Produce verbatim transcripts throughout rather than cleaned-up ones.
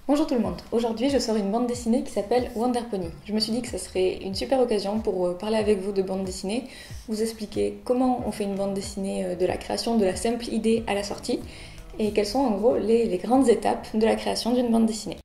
Bonjour tout le monde, aujourd'hui je sors une bande dessinée qui s'appelle Wonder Pony. Je me suis dit que ça serait une super occasion pour parler avec vous de bande dessinée, vous expliquer comment on fait une bande dessinée de la création de la simple idée à la sortie et quelles sont en gros les, les grandes étapes de la création d'une bande dessinée.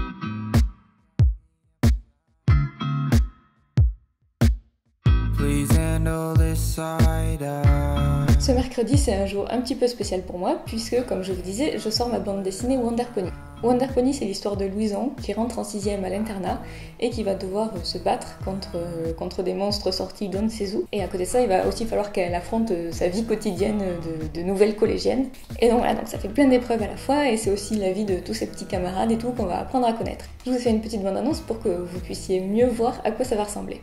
Ce mercredi, c'est un jour un petit peu spécial pour moi, puisque, comme je vous disais, je sors ma bande dessinée Wonder Pony. Wonder Pony, c'est l'histoire de Louison, qui rentre en sixième à l'internat, et qui va devoir se battre contre, contre des monstres sortis d'on ne sait où. Et à côté de ça, il va aussi falloir qu'elle affronte sa vie quotidienne de, de nouvelle collégienne. Et donc voilà, donc ça fait plein d'épreuves à la fois, et c'est aussi la vie de tous ses petits camarades et tout qu'on va apprendre à connaître. Je vous ai fait une petite bande-annonce pour que vous puissiez mieux voir à quoi ça va ressembler.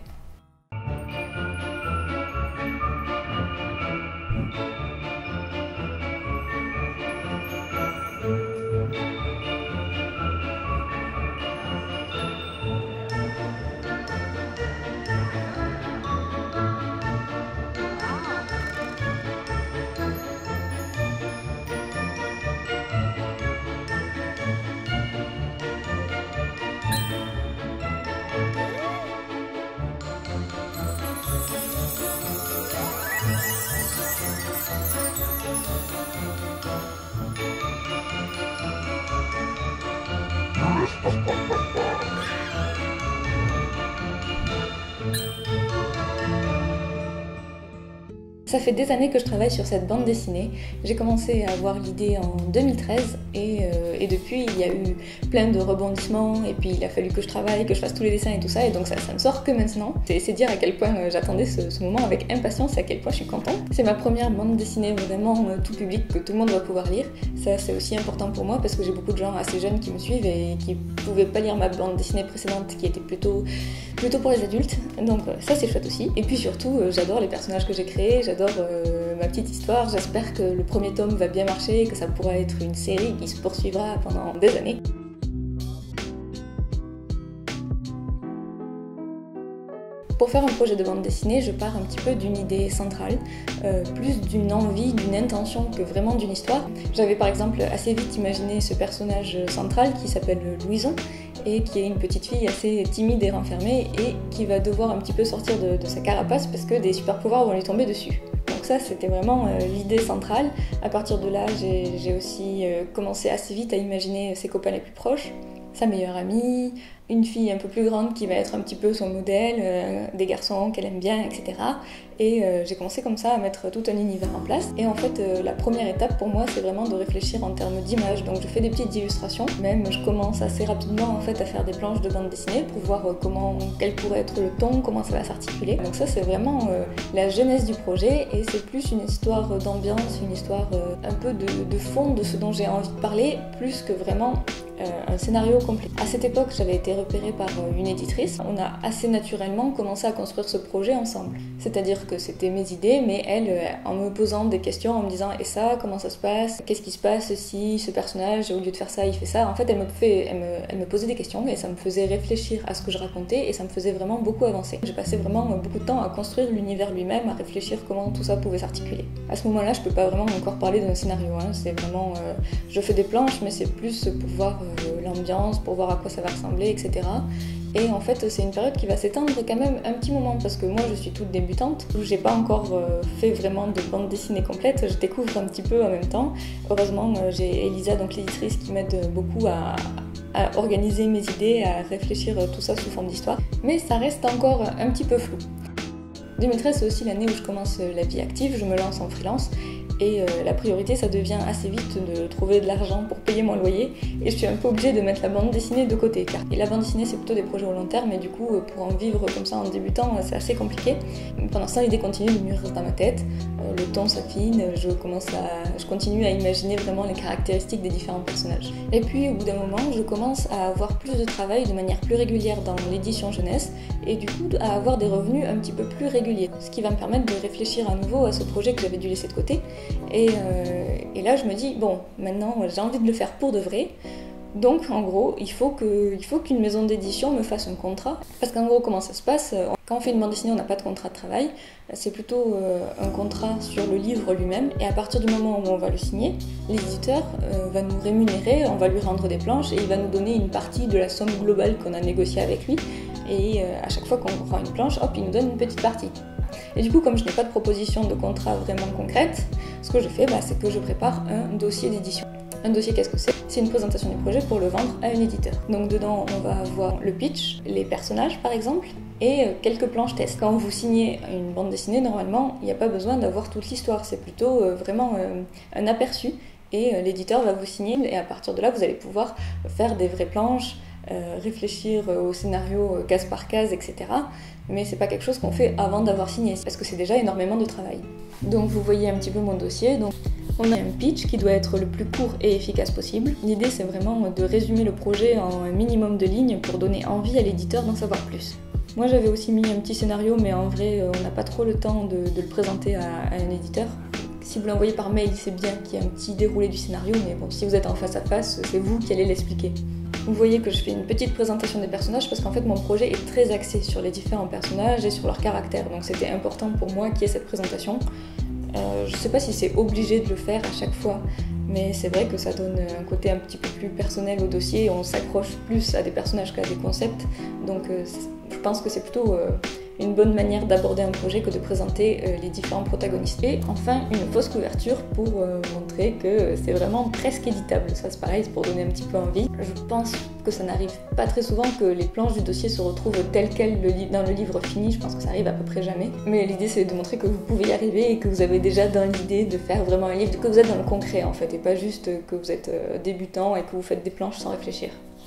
Ça fait des années que je travaille sur cette bande dessinée. J'ai commencé à avoir l'idée en deux mille treize et, euh, et depuis il y a eu plein de rebondissements et puis il a fallu que je travaille, que je fasse tous les dessins et tout ça et donc ça, ça ne sort que maintenant. C'est, c'est dire à quel point euh, j'attendais ce, ce moment avec impatience et à quel point je suis contente. C'est ma première bande dessinée vraiment euh, tout public que tout le monde va pouvoir lire. Ça c'est aussi important pour moi parce que j'ai beaucoup de gens assez jeunes qui me suivent et qui pouvaient pas lire ma bande dessinée précédente qui était plutôt, plutôt pour les adultes. Donc euh, ça c'est chouette aussi. Et puis surtout euh, j'adore les personnages que j'ai créés, j'adore Euh, ma petite histoire. J'espère que le premier tome va bien marcher et que ça pourra être une série qui se poursuivra pendant des années. Pour faire un projet de bande dessinée, je pars un petit peu d'une idée centrale, euh, plus d'une envie, d'une intention que vraiment d'une histoire. J'avais par exemple assez vite imaginé ce personnage central qui s'appelle Louison et qui est une petite fille assez timide et renfermée et qui va devoir un petit peu sortir de, de sa carapace parce que des super pouvoirs vont lui tomber dessus. Donc ça, c'était vraiment euh, l'idée centrale. À partir de là, j'ai, j'ai aussi euh, commencé assez vite à imaginer ses copains les plus proches, sa meilleure amie, une fille un peu plus grande qui va être un petit peu son modèle, euh, des garçons qu'elle aime bien, et cetera. Et euh, j'ai commencé comme ça à mettre tout un univers en place. Et en fait, euh, la première étape pour moi, c'est vraiment de réfléchir en termes d'images. Donc je fais des petites illustrations. Même je commence assez rapidement en fait à faire des planches de bande dessinée pour voir euh, comment, quel pourrait être le ton, comment ça va s'articuler. Donc ça, c'est vraiment euh, la genèse du projet et c'est plus une histoire d'ambiance, une histoire euh, un peu de, de fond de ce dont j'ai envie de parler, plus que vraiment Euh, un scénario complet. À cette époque, j'avais été repérée par euh, une éditrice. On a assez naturellement commencé à construire ce projet ensemble. C'est-à-dire que c'était mes idées, mais elle, euh, en me posant des questions, en me disant « Et ça, comment ça se passe ? Qu'est-ce qui se passe si ce personnage, au lieu de faire ça, il fait ça ?» En fait, elle me, fait, elle, me, elle me posait des questions et ça me faisait réfléchir à ce que je racontais et ça me faisait vraiment beaucoup avancer. J'ai passé vraiment beaucoup de temps à construire l'univers lui-même, à réfléchir comment tout ça pouvait s'articuler. À ce moment-là, je peux pas vraiment encore parler d'un scénario. Hein. C'est vraiment... Euh, je fais des planches, mais c'est plus pour voir l'ambiance, pour voir à quoi ça va ressembler, et cetera. Et en fait, c'est une période qui va s'étendre quand même un petit moment parce que moi, je suis toute débutante, j'ai pas encore fait vraiment de bande dessinée complète, je découvre un petit peu en même temps. Heureusement, j'ai Elisa, donc l'éditrice, qui m'aide beaucoup à, à organiser mes idées, à réfléchir tout ça sous forme d'histoire. Mais ça reste encore un petit peu flou. deux mille treize, c'est aussi l'année où je commence la vie active, je me lance en freelance. Et euh, la priorité, ça devient assez vite de trouver de l'argent pour payer mon loyer. Et je suis un peu obligée de mettre la bande dessinée de côté. Car... Et la bande dessinée, c'est plutôt des projets au long terme. Et du coup, pour en vivre comme ça en débutant, c'est assez compliqué. Pendant ce temps, l'idée continue de mûrir dans ma tête. Euh, le ton s'affine. Je, commence à... je continue à imaginer vraiment les caractéristiques des différents personnages. Et puis, au bout d'un moment, je commence à avoir plus de travail de manière plus régulière dans l'édition jeunesse. Et du coup, à avoir des revenus un petit peu plus réguliers. Ce qui va me permettre de réfléchir à nouveau à ce projet que j'avais dû laisser de côté. Et, euh, et là, je me dis, bon, maintenant, j'ai envie de le faire pour de vrai. Donc en gros, il faut que, il faut qu'une maison d'édition me fasse un contrat. Parce qu'en gros, comment ça se passe? Quand on fait une bande dessinée, on n'a pas de contrat de travail. C'est plutôt euh, un contrat sur le livre lui-même. Et à partir du moment où on va le signer, l'éditeur euh, va nous rémunérer, on va lui rendre des planches et il va nous donner une partie de la somme globale qu'on a négociée avec lui. Et euh, à chaque fois qu'on prend une planche, hop, il nous donne une petite partie. Et du coup, comme je n'ai pas de proposition de contrat vraiment concrète, ce que je fais, bah, c'est que je prépare un dossier d'édition. Un dossier, qu'est-ce que c'est? C'est une présentation du projet pour le vendre à un éditeur. Donc dedans, on va avoir le pitch, les personnages par exemple, et quelques planches test. Quand vous signez une bande dessinée, normalement, il n'y a pas besoin d'avoir toute l'histoire. C'est plutôt euh, vraiment euh, un aperçu. Et euh, l'éditeur va vous signer, et à partir de là, vous allez pouvoir faire des vraies planches, euh, réfléchir au scénario euh, case par case, et cetera. Mais c'est pas quelque chose qu'on fait avant d'avoir signé, parce que c'est déjà énormément de travail. Donc vous voyez un petit peu mon dossier. Donc, on a un pitch qui doit être le plus court et efficace possible. L'idée, c'est vraiment de résumer le projet en un minimum de lignes pour donner envie à l'éditeur d'en savoir plus. Moi, j'avais aussi mis un petit scénario, mais en vrai, on n'a pas trop le temps de, de le présenter à, à un éditeur. Si vous l'envoyez par mail, c'est bien qu'il y ait un petit déroulé du scénario, mais bon, si vous êtes en face à face, c'est vous qui allez l'expliquer. Vous voyez que je fais une petite présentation des personnages parce qu'en fait mon projet est très axé sur les différents personnages et sur leur caractère, donc c'était important pour moi qu'il y ait cette présentation. Euh, je sais pas si c'est obligé de le faire à chaque fois, mais c'est vrai que ça donne un côté un petit peu plus personnel au dossier, on s'accroche plus à des personnages qu'à des concepts, donc euh, je pense que c'est plutôt euh, une bonne manière d'aborder un projet que de présenter euh, les différents protagonistes. Et enfin, une fausse couverture pour euh, montrer que c'est vraiment presque éditable. Ça c'est pareil, c'est pour donner un petit peu envie. Je pense que ça n'arrive pas très souvent que les planches du dossier se retrouvent telles quelles dans le livre fini, je pense que ça arrive à peu près jamais. Mais l'idée c'est de montrer que vous pouvez y arriver et que vous avez déjà dans l'idée de faire vraiment un livre, que vous êtes dans le concret en fait, et pas juste que vous êtes débutant et que vous faites des planches sans réfléchir.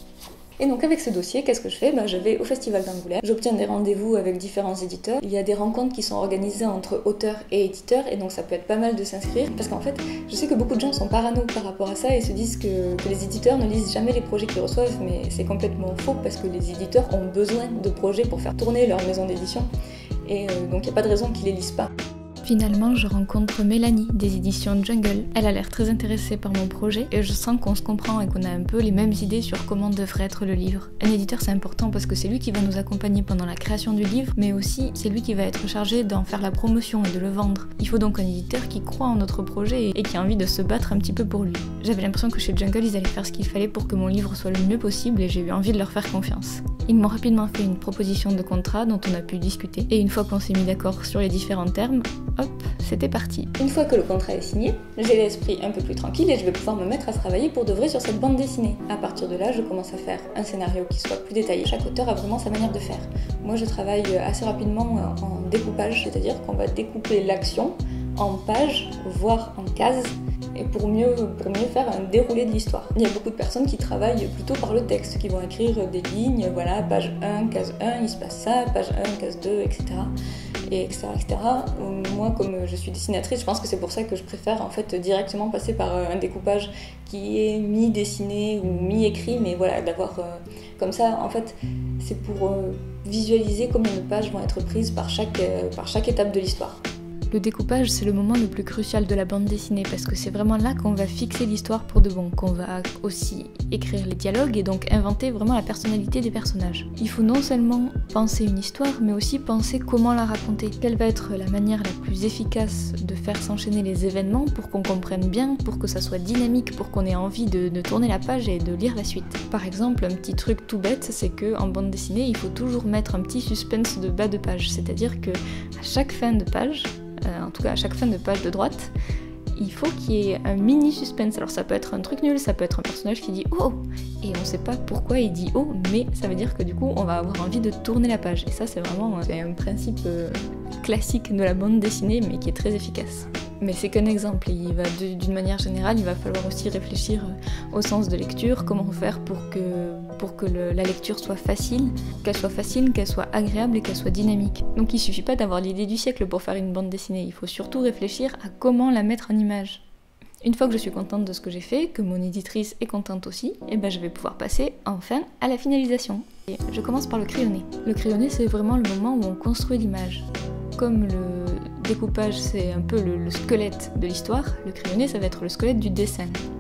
Et donc avec ce dossier, qu'est-ce que je fais? Ben, je vais au Festival d'Angoulême, j'obtiens des rendez-vous avec différents éditeurs. Il y a des rencontres qui sont organisées entre auteurs et éditeurs, et donc ça peut être pas mal de s'inscrire, parce qu'en fait, je sais que beaucoup de gens sont parano par rapport à ça et se disent que, que les éditeurs ne lisent jamais les projets qu'ils reçoivent, mais c'est complètement faux, parce que les éditeurs ont besoin de projets pour faire tourner leur maison d'édition, et euh, donc il n'y a pas de raison qu'ils les lisent pas. Finalement, je rencontre Mélanie des éditions Jungle. Elle a l'air très intéressée par mon projet et je sens qu'on se comprend et qu'on a un peu les mêmes idées sur comment devrait être le livre. Un éditeur, c'est important parce que c'est lui qui va nous accompagner pendant la création du livre, mais aussi c'est lui qui va être chargé d'en faire la promotion et de le vendre. Il faut donc un éditeur qui croit en notre projet et qui a envie de se battre un petit peu pour lui. J'avais l'impression que chez Jungle, ils allaient faire ce qu'il fallait pour que mon livre soit le mieux possible et j'ai eu envie de leur faire confiance. Ils m'ont rapidement fait une proposition de contrat dont on a pu discuter et une fois qu'on s'est mis d'accord sur les différents termes, hop, c'était parti. Une fois que le contrat est signé, j'ai l'esprit un peu plus tranquille et je vais pouvoir me mettre à travailler pour de vrai sur cette bande dessinée. À partir de là, je commence à faire un scénario qui soit plus détaillé. Chaque auteur a vraiment sa manière de faire. Moi, je travaille assez rapidement en découpage, c'est-à-dire qu'on va découper l'action en pages, voire en cases, et pour mieux, pour mieux faire un déroulé de l'histoire. Il y a beaucoup de personnes qui travaillent plutôt par le texte, qui vont écrire des lignes, voilà, page un, case un, il se passe ça, page un, case deux, et cetera. Et etc, et cetera. Moi, comme je suis dessinatrice, je pense que c'est pour ça que je préfère en fait directement passer par un découpage qui est mi-dessiné ou mi-écrit, mais voilà, d'avoir euh, comme ça, en fait, c'est pour euh, visualiser combien de pages vont être prises par chaque, euh, par chaque étape de l'histoire. Le découpage, c'est le moment le plus crucial de la bande dessinée parce que c'est vraiment là qu'on va fixer l'histoire pour de bon, qu'on va aussi écrire les dialogues et donc inventer vraiment la personnalité des personnages. Il faut non seulement penser une histoire, mais aussi penser comment la raconter. Quelle va être la manière la plus efficace de faire s'enchaîner les événements pour qu'on comprenne bien, pour que ça soit dynamique, pour qu'on ait envie de, de tourner la page et de lire la suite. Par exemple, un petit truc tout bête, c'est qu'en bande dessinée, il faut toujours mettre un petit suspense de bas de page, c'est-à-dire que à chaque fin de page, en tout cas à chaque fin de page de droite, il faut qu'il y ait un mini suspense. Alors ça peut être un truc nul, ça peut être un personnage qui dit « Oh !» et on sait pas pourquoi il dit « Oh !» mais ça veut dire que du coup on va avoir envie de tourner la page. Et ça c'est vraiment c'est un principe euh, classique de la bande dessinée mais qui est très efficace. Mais c'est qu'un exemple, il va d'une manière générale, il va falloir aussi réfléchir au sens de lecture, comment faire pour que, pour que le, la lecture soit facile, qu'elle soit facile, qu'elle soit agréable et qu'elle soit dynamique. Donc il suffit pas d'avoir l'idée du siècle pour faire une bande dessinée, il faut surtout réfléchir à comment la mettre en image. Une fois que je suis contente de ce que j'ai fait, que mon éditrice est contente aussi, et ben je vais pouvoir passer enfin à la finalisation. Et je commence par le crayonné. Le crayonné c'est vraiment le moment où on construit l'image. Comme le découpage c'est un peu le, le squelette de l'histoire, le crayonné ça va être le squelette du dessin.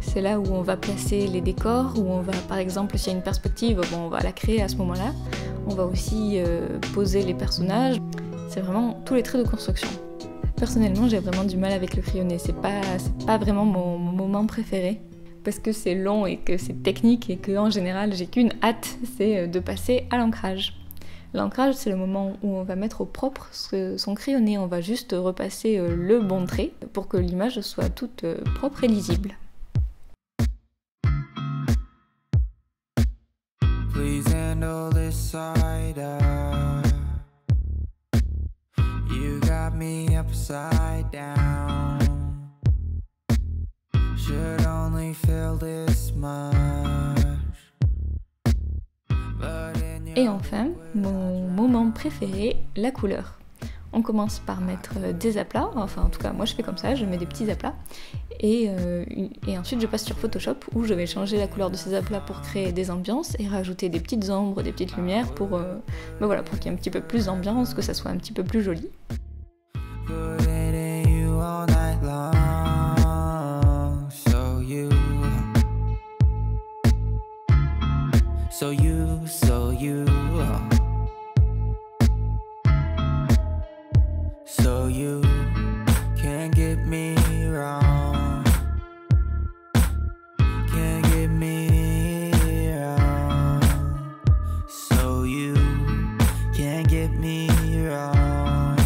C'est là où on va placer les décors, où on va, par exemple, s'il y a une perspective, bon, on va la créer à ce moment-là. On va aussi euh, poser les personnages. C'est vraiment tous les traits de construction. Personnellement, j'ai vraiment du mal avec le crayonné. C'est pas, c'est pas vraiment mon, mon moment préféré. Parce que c'est long et que c'est technique et qu'en général, j'ai qu'une hâte, c'est de passer à l'ancrage. L'ancrage, c'est le moment où on va mettre au propre son crayonné. On va juste repasser le bon trait pour que l'image soit toute propre et lisible. Please handle this side up. You got me upside down. Should only feel this much. Et enfin, mon moment préféré, la couleur. On commence par mettre des aplats, enfin en tout cas moi je fais comme ça, je mets des petits aplats et, euh, et ensuite je passe sur Photoshop où je vais changer la couleur de ces aplats pour créer des ambiances et rajouter des petites ombres, des petites lumières pour, euh, ben voilà, pour qu'il y ait un petit peu plus d'ambiance, que ça soit un petit peu plus joli. So you, so you, so you can't get me wrong, can't get me wrong, so you can't get me wrong,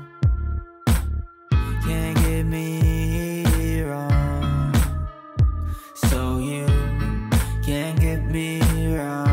can't get me wrong, so you can't get me wrong.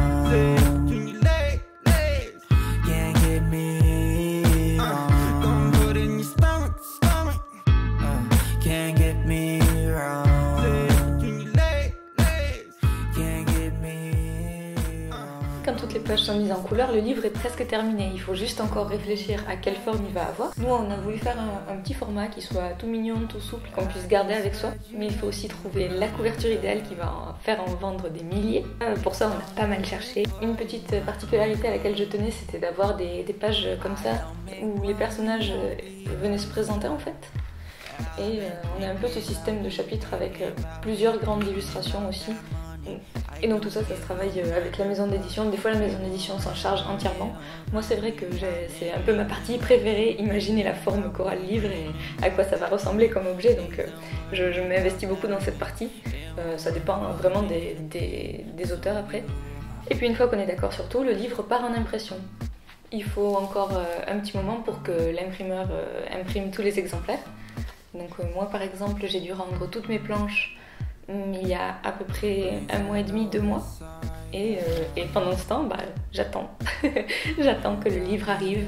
Quand toutes les pages sont mises en couleur, le livre est presque terminé. Il faut juste encore réfléchir à quelle forme il va avoir. Nous, on a voulu faire un, un petit format qui soit tout mignon, tout souple, qu'on puisse garder avec soi. Mais il faut aussi trouver la couverture idéale qui va en faire en vendre des milliers. Euh, pour ça, on a pas mal cherché. Une petite particularité à laquelle je tenais, c'était d'avoir des, des pages comme ça, où les personnages venaient se présenter en fait. Et euh, on a un peu ce système de chapitres avec euh, plusieurs grandes illustrations aussi. Et donc tout ça, ça se travaille avec la maison d'édition. Des fois, la maison d'édition s'en charge entièrement. Moi, c'est vrai que c'est un peu ma partie préférée, imaginer la forme qu'aura le livre et à quoi ça va ressembler comme objet. Donc euh, je, je m'investis beaucoup dans cette partie. Euh, ça dépend vraiment des, des, des auteurs après. Et puis une fois qu'on est d'accord sur tout, le livre part en impression. Il faut encore euh, un petit moment pour que l'imprimeur euh, imprime tous les exemplaires. Donc euh, moi, par exemple, j'ai dû rendre toutes mes planches il y a à peu près un mois et demi, deux mois. Et, euh, et pendant ce temps, bah, j'attends. J'attends que le livre arrive.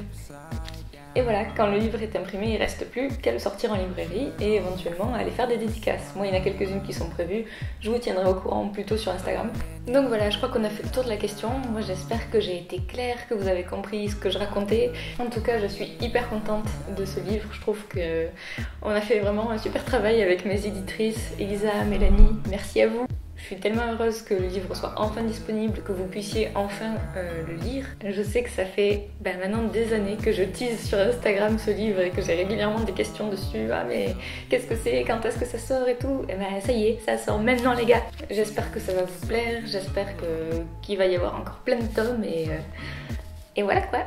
Et voilà, quand le livre est imprimé, il ne reste plus qu'à le sortir en librairie et éventuellement aller faire des dédicaces. Moi, il y en a quelques-unes qui sont prévues. Je vous tiendrai au courant plutôt sur Instagram. Donc voilà, je crois qu'on a fait le tour de la question. Moi, j'espère que j'ai été claire, que vous avez compris ce que je racontais. En tout cas, je suis hyper contente de ce livre. Je trouve qu'on a fait vraiment un super travail avec mes éditrices, Elisa, Mélanie. Merci à vous. Je suis tellement heureuse que le livre soit enfin disponible, que vous puissiez enfin euh, le lire. Je sais que ça fait ben, maintenant des années que je tease sur Instagram ce livre et que j'ai régulièrement des questions dessus. Ah mais qu'est-ce que c'est? Quand est-ce que ça sort et tout? Et ben ça y est, ça sort maintenant les gars. J'espère que ça va vous plaire, j'espère que qu'il va y avoir encore plein de tomes et, euh, et voilà quoi.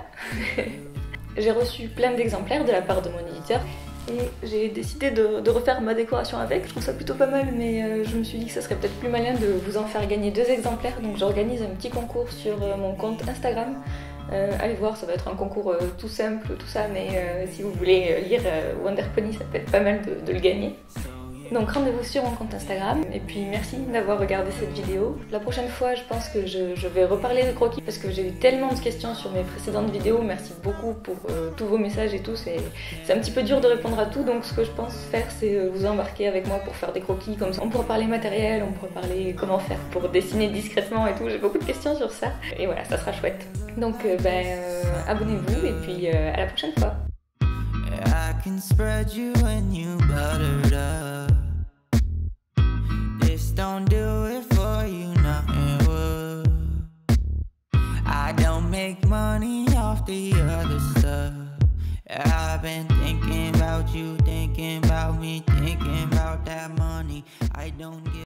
J'ai reçu plein d'exemplaires de la part de mon éditeur. Et j'ai décidé de, de refaire ma décoration avec. Je trouve ça plutôt pas mal, mais euh, je me suis dit que ça serait peut-être plus malin de vous en faire gagner deux exemplaires. Donc j'organise un petit concours sur euh, mon compte Instagram. Euh, allez voir, ça va être un concours euh, tout simple, tout ça, mais euh, si vous voulez euh, lire euh, Wonder Pony, ça peut être pas mal de, de le gagner. Donc rendez-vous sur mon compte Instagram et puis merci d'avoir regardé cette vidéo. La prochaine fois je pense que je, je vais reparler de croquis parce que j'ai eu tellement de questions sur mes précédentes vidéos. Merci beaucoup pour euh, tous vos messages et tout. C'est un petit peu dur de répondre à tout, donc ce que je pense faire c'est euh, vous embarquer avec moi pour faire des croquis comme ça. On pourra parler matériel, on pourra parler comment faire pour dessiner discrètement et tout. J'ai beaucoup de questions sur ça et voilà, ça sera chouette. Donc euh, ben, euh, abonnez-vous et puis euh, à la prochaine fois. I can spread you when you buttered up. This don't do it for you, nothing would. I don't make money off the other stuff. I've been thinking about you, thinking about me, thinking about that money. I don't get